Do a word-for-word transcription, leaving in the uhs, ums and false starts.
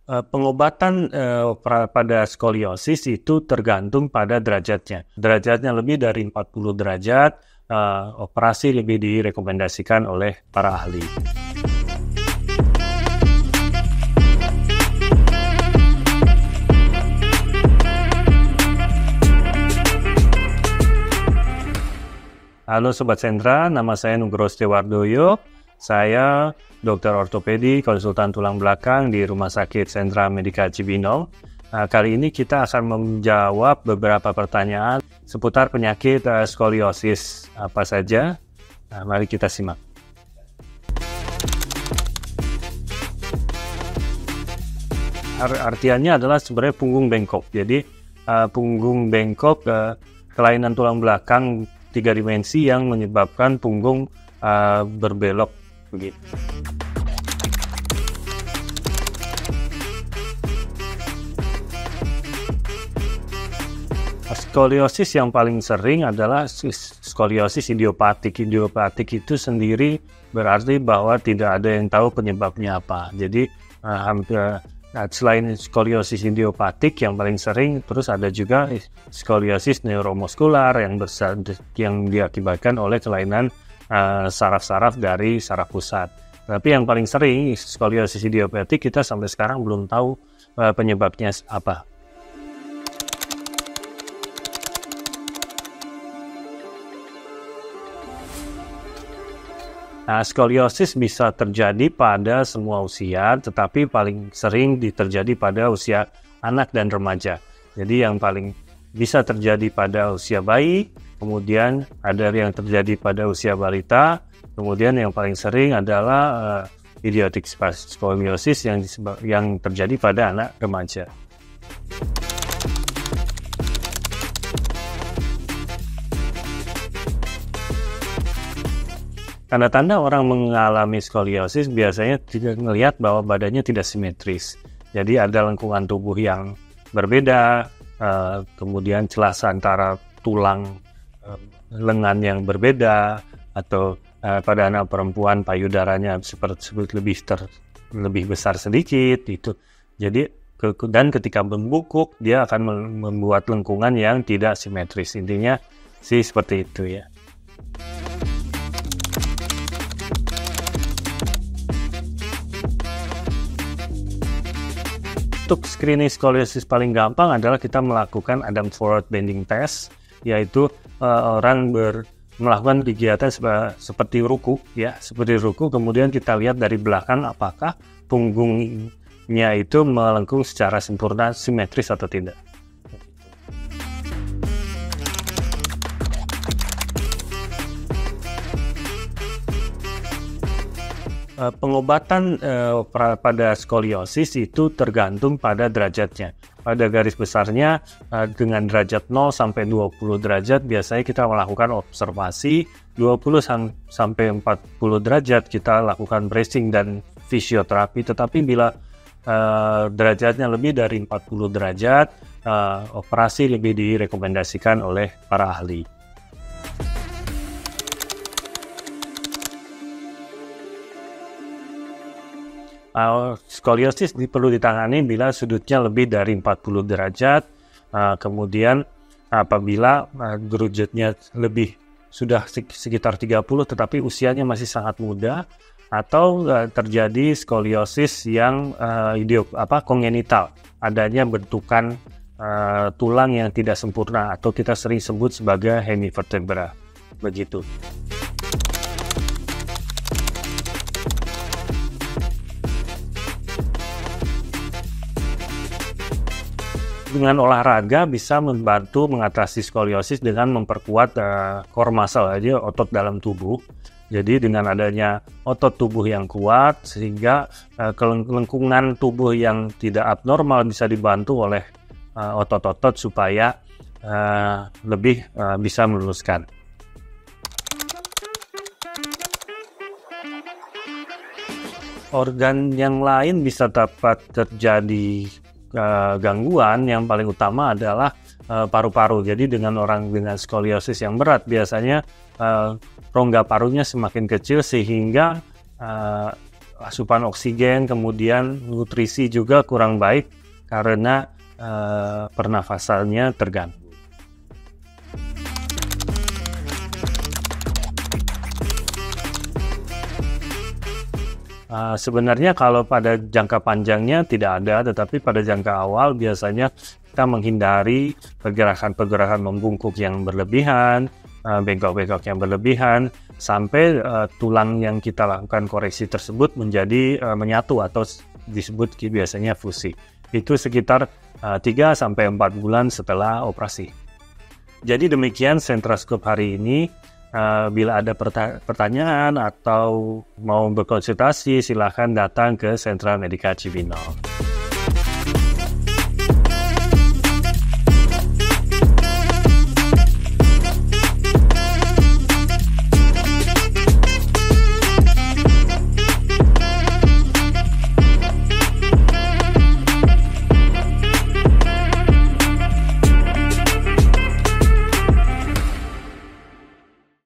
Eh, Pengobatan eh, pra- pada skoliosis itu tergantung pada derajatnya. Derajatnya lebih dari empat puluh derajat, eh, operasi lebih direkomendasikan oleh para ahli. Halo Sobat Sentra, nama saya Nugroho Setiawardoyo. Saya dokter ortopedi, konsultan tulang belakang di Rumah Sakit Sentra Medika Cibinong. Nah, kali ini kita akan menjawab beberapa pertanyaan seputar penyakit uh, skoliosis apa saja. Nah, mari kita simak. Ar- artiannya adalah sebenarnya punggung bengkok. Jadi uh, punggung bengkok, uh, kelainan tulang belakang tiga dimensi yang menyebabkan punggung uh, berbelok begitu. Skoliosis yang paling sering adalah skoliosis idiopatik. Idiopatik itu sendiri berarti bahwa tidak ada yang tahu penyebabnya apa. Jadi uh, hampir Nah, selain skoliosis idiopatik yang paling sering, terus ada juga skoliosis neuromuskular yang besar, yang diakibatkan oleh kelainan uh, saraf-saraf dari saraf pusat. Tapi yang paling sering skoliosis idiopatik kita sampai sekarang belum tahu uh, penyebabnya apa. Nah, skoliosis bisa terjadi pada semua usia, tetapi paling sering terjadi pada usia anak dan remaja. Jadi yang paling bisa terjadi pada usia bayi, kemudian ada yang terjadi pada usia balita, kemudian yang paling sering adalah uh, idiotic skoliosis yang, yang terjadi pada anak remaja. Tanda-tanda orang mengalami skoliosis biasanya tidak melihat bahwa badannya tidak simetris. Jadi ada lengkungan tubuh yang berbeda, eh, kemudian celah antara tulang eh, lengan yang berbeda, atau eh, pada anak perempuan payudaranya seperti lebih ter, lebih besar sedikit itu. Jadi ke, dan ketika membungkuk dia akan membuat lengkungan yang tidak simetris. Intinya sih seperti itu ya. Untuk screening skoliosis paling gampang adalah kita melakukan Adams Forward Bending Test, yaitu uh, orang ber, melakukan kegiatan sep- seperti ruku, ya, seperti ruku. Kemudian kita lihat dari belakang apakah punggungnya itu melengkung secara sempurna, simetris atau tidak. Pengobatan eh, pra, pada skoliosis itu tergantung pada derajatnya. Pada garis besarnya eh, dengan derajat nol sampai dua puluh derajat biasanya kita melakukan observasi, dua puluh sampai empat puluh derajat kita lakukan bracing dan fisioterapi. Tetapi bila eh, derajatnya lebih dari empat puluh derajat, eh, operasi lebih direkomendasikan oleh para ahli. Uh, skoliosis perlu ditangani bila sudutnya lebih dari empat puluh derajat, uh, kemudian apabila uh, derajatnya lebih sudah sekitar tiga puluh tetapi usianya masih sangat muda, atau uh, terjadi skoliosis yang uh, idiop, apa, kongenital, adanya bentukan uh, tulang yang tidak sempurna atau kita sering sebut sebagai hemivertebra, begitu. Dengan olahraga bisa membantu mengatasi skoliosis dengan memperkuat uh, core muscle aja, otot dalam tubuh. Jadi dengan adanya otot tubuh yang kuat sehingga uh, kelengkungan tubuh yang tidak abnormal bisa dibantu oleh uh, otot-otot supaya uh, lebih uh, bisa meluruskan. Organ yang lain bisa dapat terjadi Uh, gangguan. Yang paling utama adalah uh, paru-paru. Jadi dengan orang dengan skoliosis yang berat biasanya uh, rongga parunya semakin kecil sehingga uh, asupan oksigen, kemudian nutrisi juga kurang baik karena uh, pernafasannya terganggu. Uh, sebenarnya kalau pada jangka panjangnya tidak ada, tetapi pada jangka awal biasanya kita menghindari pergerakan-pergerakan membungkuk yang berlebihan, uh, bengkok-bengkok yang berlebihan, sampai uh, tulang yang kita lakukan koreksi tersebut menjadi uh, menyatu atau disebut biasanya fusi. Itu sekitar uh, tiga sampai empat bulan setelah operasi. Jadi demikian Sentraskop hari ini. Uh, bila ada perta- pertanyaan atau mau berkonsultasi, silakan datang ke Sentra Medica Cibinong.